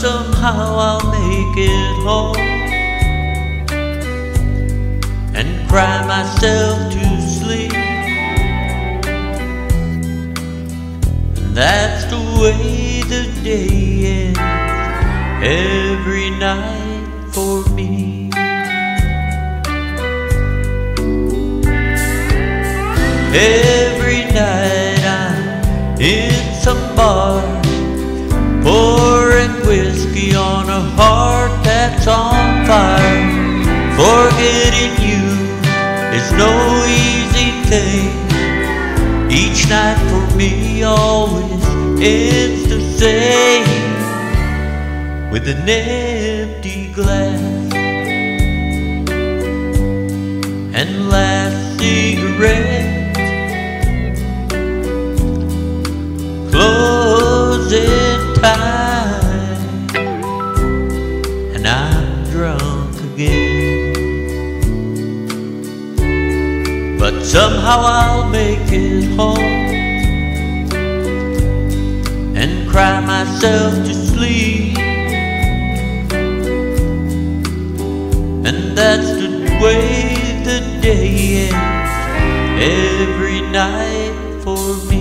somehow I'll make it home and cry myself to sleep. And that's the way the day ends every night for me. Every night I'm in some bar, pouring whiskey on a heart that's on fire. Forgetting you is no easy thing. Each night for me always ends the same, with an empty glass and last cigarette. Closing time, and I'm drunk again. But somehow I'll make it home and cry myself to sleep. And that's the way the day ends every night for me.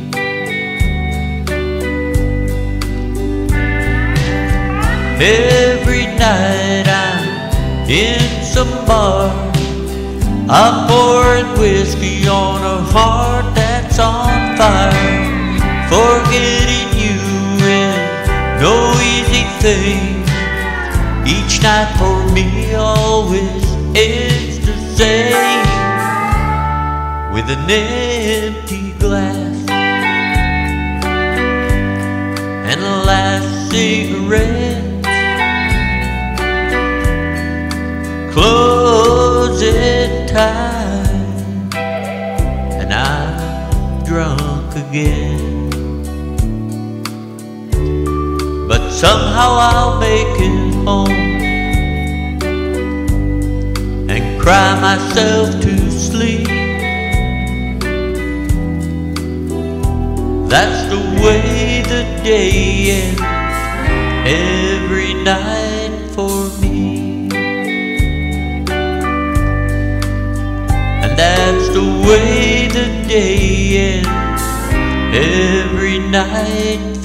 Every night I'm in some bar, I'm pouring whiskey on a heart that's on fire. Forgetting you is no easy thing. Each night for me always ends the same, with an empty glass and a last cigarette. Closing time, and I'm drunk again. But somehow I'll make it home and cry myself to sleep. That's the way the day ends every night for me. That's the way the day ends every night